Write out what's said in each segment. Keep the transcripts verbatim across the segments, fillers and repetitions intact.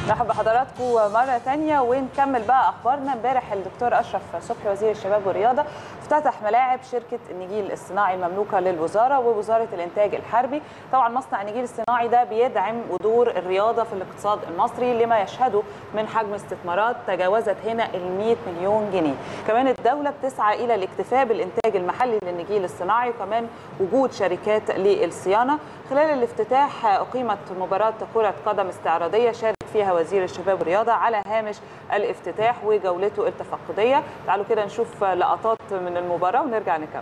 مرحبا بحضراتكم مرة تانية ونكمل بقى أخبارنا. امبارح الدكتور أشرف صبحي وزير الشباب والرياضة افتتح ملاعب شركة النجيل الصناعي المملوكة للوزارة ووزارة الإنتاج الحربي. طبعا مصنع النجيل الصناعي ده بيدعم ودور الرياضة في الاقتصاد المصري لما يشهده من حجم استثمارات تجاوزت هنا ال مئة مليون جنيه. كمان الدولة بتسعى إلى الاكتفاء بالإنتاج المحلي للنجيل الصناعي وكمان وجود شركات للصيانة. خلال الافتتاح أقيمت مباراة كرة قدم استعراضية شارك فيها وزير الشباب والرياضة على هامش الافتتاح وجولته التفقدية. تعالوا كده نشوف لقطات من المباراة ونرجع نكمل.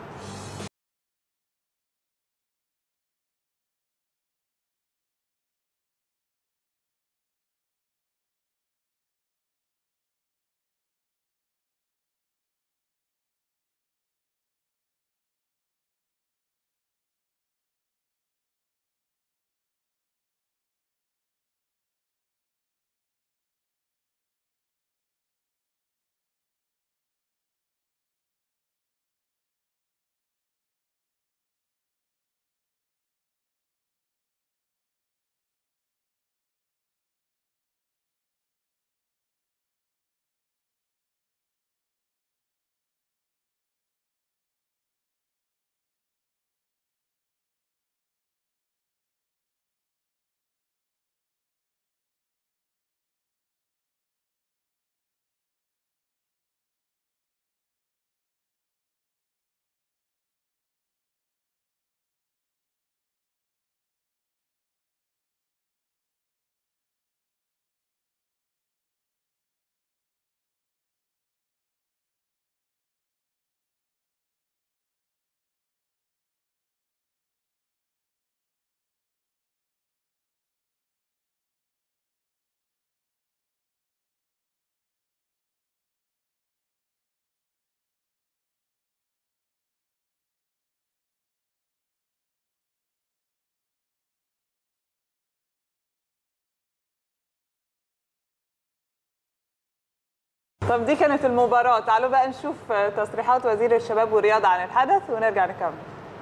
طب دي كانت المباراة. تعالوا بقى نشوف تصريحات وزير الشباب والرياضة عن الحدث ونرجع نكمل.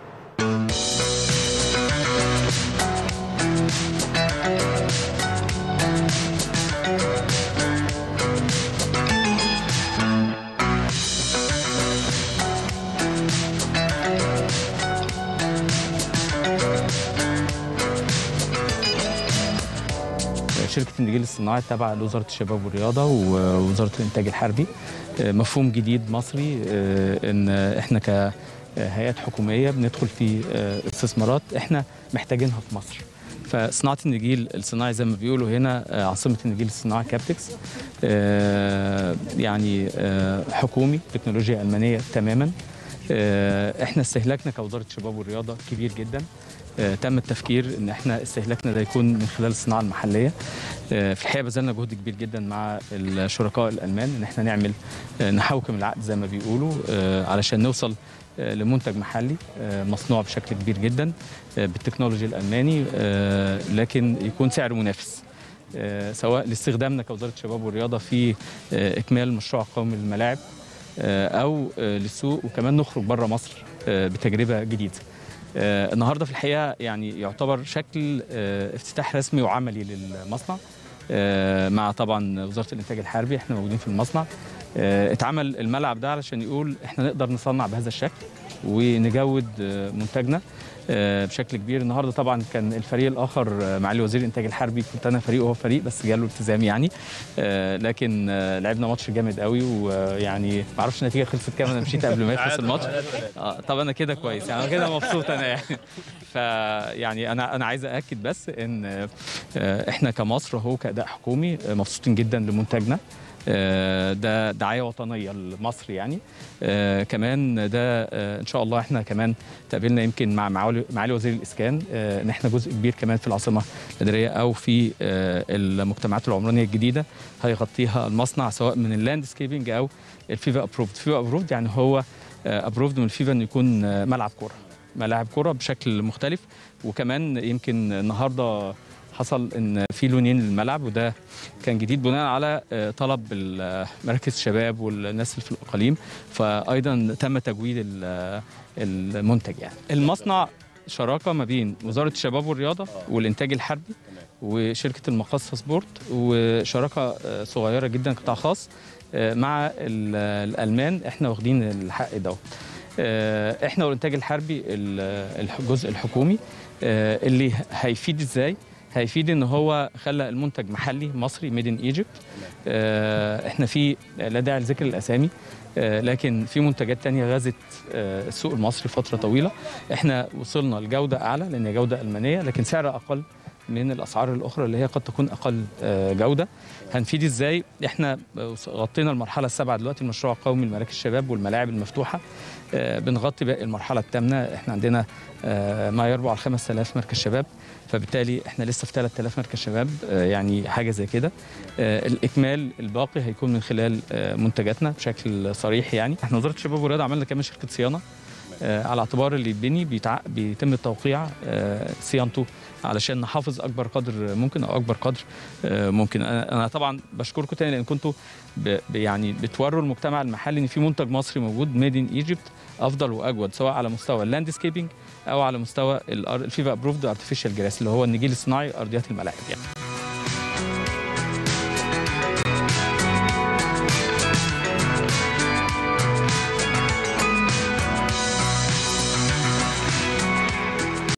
شركة النجيل الصناعي تابعة لوزارة الشباب والرياضة ووزارة الإنتاج الحربي. مفهوم جديد مصري إن إحنا كهيئات حكومية بندخل في استثمارات إحنا محتاجينها في مصر. فصناعة النجيل الصناعي زي ما بيقولوا هنا عاصمة النجيل الصناعي كابتكس، يعني حكومي تكنولوجيا ألمانية تماما. إحنا استهلاكنا كوزارة الشباب والرياضة كبير جدا. تم التفكير ان احنا استهلاكنا ده يكون من خلال الصناعه المحليه. في الحقيقه بذلنا جهد كبير جدا مع الشركاء الالمان ان احنا نعمل نحوكم العقد زي ما بيقولوا علشان نوصل لمنتج محلي مصنوع بشكل كبير جدا بالتكنولوجي الالماني، لكن يكون سعر منافس سواء لاستخدامنا كوزاره الشباب والرياضه في اكمال مشروع قومي للملاعب او للسوق، وكمان نخرج بره مصر بتجربه جديده. آه النهارده في الحقيقه يعني يعتبر شكل آه افتتاح رسمي وعملي للمصنع آه مع طبعا وزاره الانتاج الحربي. احنا موجودين في المصنع. آه اتعمل الملعب ده علشان يقول احنا نقدر نصنع بهذا الشكل ونجود آه منتجنا آه بشكل كبير. النهارده طبعا كان الفريق الاخر آه معالي وزير الانتاج الحربي، كنت انا فريق وهو فريق بس جاله التزام يعني، آه لكن آه لعبنا ماتش جامد قوي، ويعني ما اعرفش النتيجه خلصت كام، انا مشيت قبل ما يخلص الماتش. آه طب انا كده كويس يعني، انا كده مبسوط انا يعني. فيعني انا انا عايز ااكد بس ان آه احنا كمصر اهو كاداء حكومي آه مبسوطين جدا لمنتجنا. ده دعايه وطنيه لمصر يعني. آه كمان ده آه ان شاء الله احنا كمان تقابلنا يمكن مع معالي وزير الاسكان آه ان احنا جزء كبير كمان في العاصمه الاداريه او في آه المجتمعات العمرانيه الجديده هيغطيها المصنع، سواء من اللاندسكيبنج او الفيفا ابروفد. فيفا ابروفد يعني هو ابروفد من الفيفا انه يكون آه ملعب كوره، ملاعب كوره بشكل مختلف. وكمان يمكن النهارده حصل ان في لونين للملعب، وده كان جديد بناء على طلب مراكز الشباب والناس اللي في الاقاليم، فايضا تم تجويد المنتج. يعني المصنع شراكه ما بين وزاره الشباب والرياضه والانتاج الحربي وشركه المقصه سبورت، وشراكه صغيره جدا قطاع خاص مع الالمان. احنا واخدين الحق دوت. احنا والانتاج الحربي الجزء الحكومي اللي هيفيد ازاي؟ هيفيد ان هو خلى المنتج محلي مصري ميد ان ايجيبت. احنا في لا داعي لذكر الاسامي، لكن في منتجات تانية غزت السوق المصري فتره طويله. احنا وصلنا لجوده اعلى لان جوده المانيه، لكن سعر اقل من الاسعار الاخرى اللي هي قد تكون اقل جوده. هنفيد ازاي؟ احنا غطينا المرحله السابعه دلوقتي، المشروع القومي لمراكز الشباب والملاعب المفتوحه. بنغطي باقي المرحله الثامنه. احنا عندنا ما يربع على خمسة آلاف مركز شباب، فبالتالي احنا لسه في ثلاثة آلاف مركز شباب، يعني حاجه زي كده. الاكمال الباقي هيكون من خلال منتجاتنا بشكل صريح. يعني احنا وزاره الشباب والرياضه عملنا كمان شركه صيانه على اعتبار اللي يتبني بيتع... بيتم التوقيع صيانته علشان نحافظ اكبر قدر ممكن او اكبر قدر ممكن. انا طبعا بشكركم تاني لان كنتوا ب... يعني بتوروا المجتمع المحلي ان في منتج مصري موجود ميد ان ايجيبت افضل واجود، سواء على مستوى اللاندسكيبنج او على مستوى الفيفا ابروفد ارتفيشال جراس اللي هو النجيل الصناعي ارضيات الملاعب يعني.